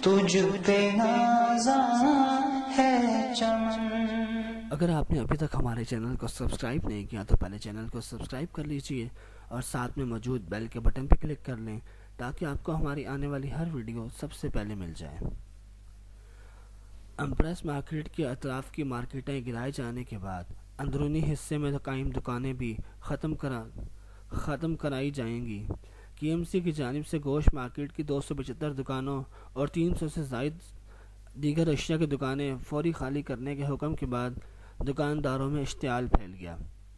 تجھ پہ نازاں ہے چمن۔ اگر آپ نے ابھی تک ہمارے چینل کو سبسکرائب نہیں کیا تو پہلے چینل کو سبسکرائب کر لیجئے اور ساتھ میں موجود بیل کے بٹن پہ کلک کر لیں تاکہ آپ کو ہماری آنے والی ہر ویڈیو سب سے پہلے مل جائے۔ امپریس مارکیٹ کے اطراف کی مارکیٹیں گرائے جانے کے بعد اندرونی حصے میں قائم دکانیں بھی ختم کرائی جائیں گی۔ کی ایم سی کی جانب سے گوشت مارکیٹ کی 275 دکانوں اور 300 سے زائد دیگر اشیاء کی دکانیں فوری خالی کرنے کے حکم کے بعد دکانداروں میں اشتعال پھیل گیا۔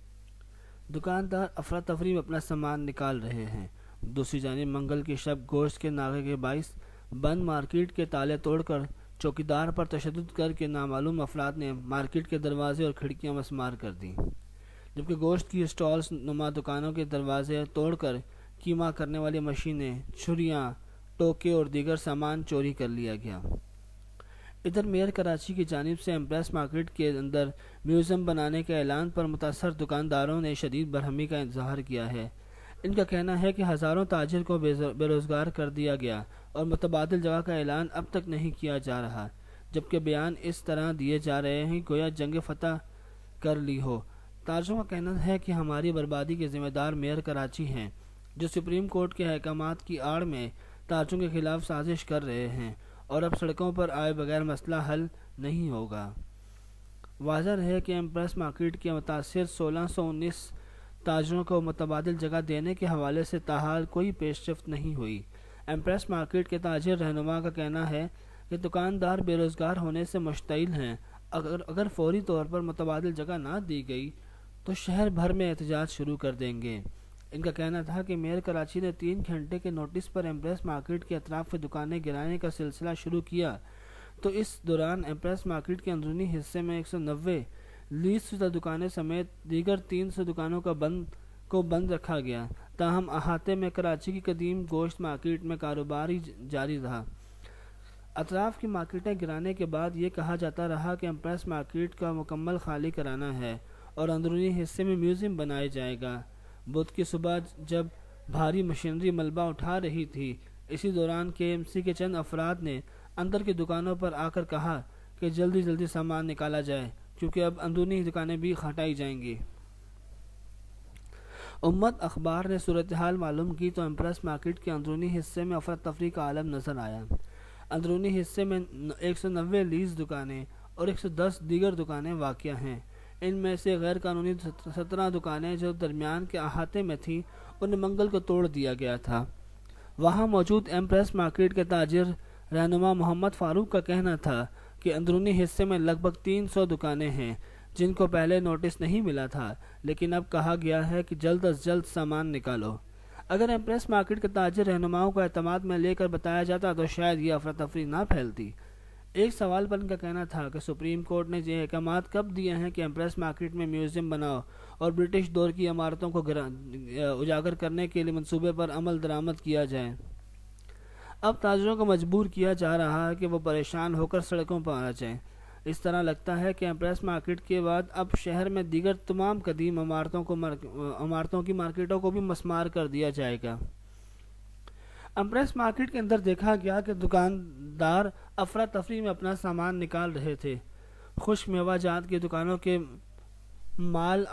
دکاندار افراتفری میں اپنا سامان نکال رہے ہیں۔ دوسری جانب منگل کی شب گوشت کے ناغے کے باعث بند مارکیٹ کے تالے توڑ کر چوکیدار پر تشدد کر کے نامعلوم افراد نے مارکیٹ کے دروازے اور کھڑکیاں مسمار کر دیں، جبکہ گوشت کی اسٹالز نما دکانوں کے دروازے توڑ کر کیما کرنے والی مشینیں، چھریاں، ٹوکے اور دیگر سامان چوری کر لیا گیا۔ ادھر میئر کراچی کی جانب سے ایمپریس مارکیٹ کے اندر میوزیم بنانے کے اعلان پر متاثر دکانداروں نے شدید برہمی کا اظہار کیا ہے۔ ان کا کہنا ہے کہ ہزاروں تاجر کو بے روزگار کر دیا گیا اور متبادل جگہ کا اعلان اب تک نہیں کیا جا رہا، جبکہ بیان اس طرح دیے جا رہے ہیں گویا جنگ فتح کر لی ہو۔ تاجروں کا کہنا ہے کہ ہماری بربادی کے ذمہ دار میئر کراچی ہیں، جو سپریم کورٹ کے احکامات کی آڑ میں تاجروں کے خلاف سازش کر رہے ہیں اور اب سڑکوں پر آئے بغیر مسئلہ حل نہیں ہوگا۔ واضح ہے کہ ایمپریس مارکیٹ کے متاثر 1619 تاجروں کو متبادل جگہ دینے کے حوالے سے تاحال کوئی پیش رفت نہیں ہوئی۔ ایمپریس مارکیٹ کے تاجر رہنما کا کہنا ہے کہ دکاندار بے روزگار ہونے سے مشتعل ہیں۔ اگر فوری طور پر متبادل جگہ نہ دی گئی تو شہر بھر میں احتجاج شروع کر دیں گے۔ ان کا کہنا تھا کہ میئر کراچی نے 3 گھنٹے کے نوٹس پر ایمپریس مارکیٹ کے اطراف کی دکانیں گرانے کا سلسلہ شروع کیا تو اس دوران ایمپریس مارکیٹ کے اندرونی حصے میں 190 لیز شدہ دکانیں سمیت دیگر 300 دکانوں کو بند رکھا گیا۔ تاہم احاطے میں کراچی کی قدیم گوشت مارکیٹ میں کاروبار جاری رہا۔ اطراف کی مارکیٹیں گرانے کے بعد یہ کہا جاتا رہا کہ ایمپریس مارکیٹ کا مکمل خالی کرانا ہے اور اندرونی حصے میں میوزیم بنایا جائے گا۔ بدھ کی صبح جب بھاری مشینری ملبہ اٹھا رہی تھی، اسی دوران کے ایم سی کے چند افراد نے اندر کی دکانوں پر آ کر کہا کہ جلدی سامان نکالا جائے کیونکہ اب اندرونی دکانیں بھی ہٹائی جائیں گی۔ امت اخبار نے صورتحال معلوم کی تو ایمپریس مارکیٹ کے اندرونی حصے میں افراتفری کا عالم نظر آیا۔ اندرونی حصے میں 190 لیز دکانیں اور 110 دیگر دکانیں واقع ہیں۔ ان میں سے غیر قانونی 17 دکانیں جو درمیان کے احاطے میں تھیں انہیں منگل کو توڑ دیا گیا تھا۔ وہاں موجود ایمپریس مارکیٹ کے تاجر رہنما محمد فاروق کا کہنا تھا کہ اندرونی حصے میں لگ بھگ 300 دکانیں ہیں جن کو پہلے نوٹس نہیں ملا تھا، لیکن اب کہا گیا ہے کہ جلد از جلد سامان نکالو۔ اگر ایمپریس مارکیٹ کے تاجر رہنماؤں کو اعتماد میں لے کر بتایا جاتا تو شاید یہ افراتفری نہ پھیلتی۔ ایک سوال پر ان کا کہنا تھا کہ سپریم کورٹ نے یہ احکامات کب دیے ہیں کہ ایمپریس مارکیٹ میں میوزیم بناؤ اور برٹش دور کی عمارتوں کو اجاگر کرنے کے لیے منصوبے پر عمل درآمد کیا جائے۔ اب تاجروں کو مجبور کیا جا رہا ہے کہ وہ پریشان ہو کر سڑکوں پر آ جائیں۔ اس طرح لگتا ہے کہ ایمپریس مارکیٹ کے بعد اب شہر میں دیگر تمام قدیم عمارتوں کی مارکیٹوں کو بھی مسمار کر دیا جائے گا۔ ایمپریس مارکیٹ کے اندر دیکھا گیا کہ دکاندار افراتفری میں اپنا سامان نکال رہے تھے۔ خشک میوہ جات کی دکانوں کے مال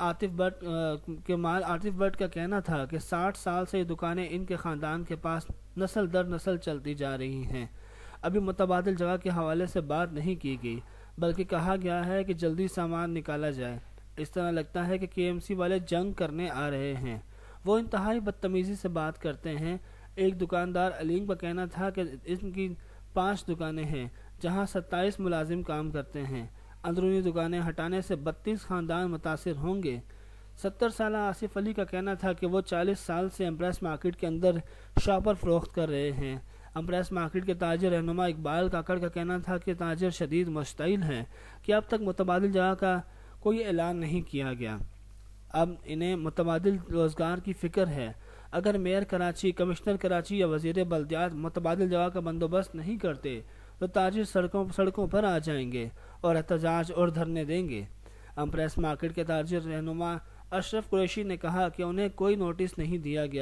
عاطف بٹ کا کہنا تھا کہ 60 سال سے یہ دکانیں ان کے خاندان کے پاس نسل در نسل چلتی جا رہی ہیں۔ ابھی متبادل جگہ کے حوالے سے بات نہیں کی گئی، بلکہ کہا گیا ہے کہ جلدی سامان نکالا جائے۔ اس طرح لگتا ہے کہ کے ایم سی والے جنگ کرنے آ رہے ہیں۔ وہ انتہائی بدتمیزی سے بات کرتے ہیں۔ ایک دکاندار علیم کا کہنا تھا کہ ان کی 5 دکانیں ہیں جہاں 27 ملازم کام کرتے ہیں۔ اندرونی دکانیں ہٹانے سے 32 خاندان متاثر ہوں گے۔ 70 سالہ آصف علی کا کہنا تھا کہ وہ 40 سال سے ایمپریس مارکیٹ کے اندر شاپر فروخت کر رہے ہیں۔ ایمپریس مارکیٹ کے تاجر رہنما اقبال کاکڑ کا کہنا تھا کہ تاجر شدید مشتعل ہیں کہ اب تک متبادل جگہ کا کوئی اعلان نہیں کیا گیا۔ اب انہیں متبادل روزگار کی فکر ہے۔ اگر میئر کراچی، کمشنر کراچی یا وزیر بلدیات متبادل جگہ کا بندوبست نہیں کرتے تو تاجر سڑکوں پر آ جائیں گے اور احتجاج اور دھرنے دیں گے۔ ایمپریس مارکیٹ کے تاجر رہنما اشرف قریشی نے کہا کہ انہیں کوئی نوٹس نہیں دیا گیا۔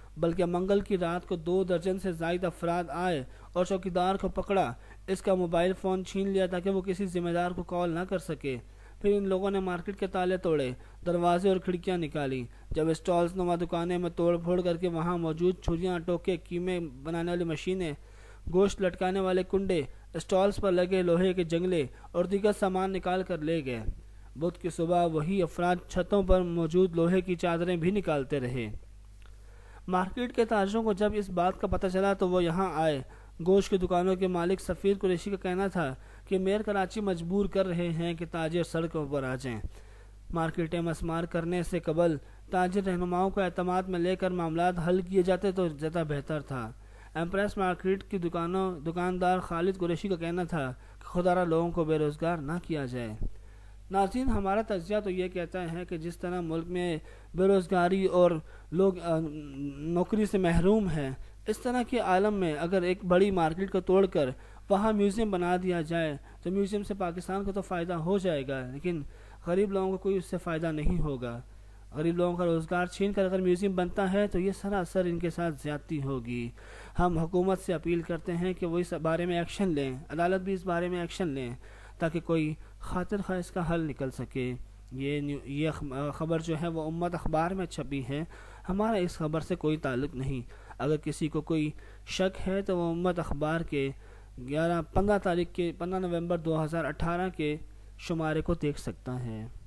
بلکہ منگل کی رات کو 2 درجن سے زائد افراد آئے اور چوکیدار کو پکڑا، اس کا موبائل فون چھین لیا تاکہ وہ کسی ذمہ دار کو کال نہ کر سکے۔ پھر ان لوگوں نے مارکیٹ کے تالے توڑے، دروازے اور کھڑکیاں نکالی۔ جب اسٹالز نما دکانیں میں توڑ پھوڑ کر کے وہاں موجود چھریاں، ٹوکے، کیمے بنانے والی مشینیں، گوشت لٹکانے والے کنڈے، اسٹالز پر لگے لوہے کے جنگلے اور دیگر سامان نکال کر لے گئے۔ بدھ کی صبح وہی افراد چھتوں پر موجود لوہے کی چادریں بھی نکالتے رہے۔ مارکیٹ کے تاجروں کو جب اس بات کا پتہ چلا تو وہ یہاں آئے۔ گوشت کی دکانوں کے مالک سفیر قریشی کا کہنا تھا کہ میئر کراچی مجبور کر رہے ہیں کہ تاجر سڑکوں پر آ جائیں۔ مارکیٹیں مسمار کرنے سے قبل تاجر رہنماؤں کو اعتماد میں لے کر معاملات حل کیے جاتے تو زیادہ بہتر تھا۔ ایمپریس مارکیٹ کی دکاندار خالد قریشی کا کہنا تھا کہ خدا را لوگوں کو بے روزگار نہ کیا جائے۔ ناظرین، ہمارا تجزیہ تو یہ کہتا ہے کہ جس طرح ملک میں بے روزگاری اور لوگ نوکری سے محروم ہیں، اس طرح کے عالم میں اگر ایک بڑی مارکیٹ کو توڑ کر وہاں میوزیم بنا دیا جائے تو میوزیم سے پاکستان کو تو فائدہ ہو جائے گا، لیکن غریب لوگوں کو کوئی اس سے فائدہ نہیں ہوگا۔ غریب لوگوں کا روزگار چھین کر اگر میوزیم بنتا ہے تو یہ سراسر ان کے ساتھ زیادتی ہوگی۔ ہم حکومت سے اپیل کرتے ہیں کہ وہ اس بارے میں ایکشن لیں، عدالت بھی اس بارے میں ایکشن لیں تاکہ کوئی خاطر خواہ اس کا حل نکل سکے۔ یہ خبر جو ہے وہ امت اخبار میں چھپی ہے، ہمارا اس خبر سے کوئی تعلق نہیں۔ اگر کسی کو کوئی شک ہے تو وہ امت اخبار کے 15 نومبر 2018 کے شمارے کو دیکھ سکتا ہے۔